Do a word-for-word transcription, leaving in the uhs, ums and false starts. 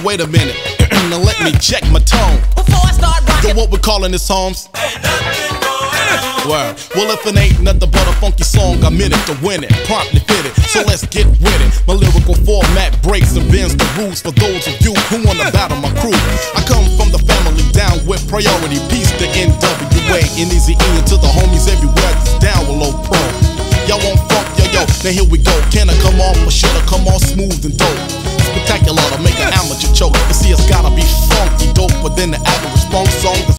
wait a minute. Now let me check my tone. Before I start rocking, Yo, what we're calling this, Holmes? Ain't nothing going on. Word. Well, if it ain't nothing but a funky song, I'm in it to win it, promptly fit it. So let's get with it. My lyrical format breaks and bends the rules for those of you who wanna battle my crew. I come from the family down with priority. Peace to N W A and Easy E and to the homies everywhere that's down with Low Pro. Y'all want funk, yo yo, now here we go. Can I come off or should I come off smooth and dope? Spectacular to make an amateur choke. You see, it's gotta be funky, dope, but then the average funk song.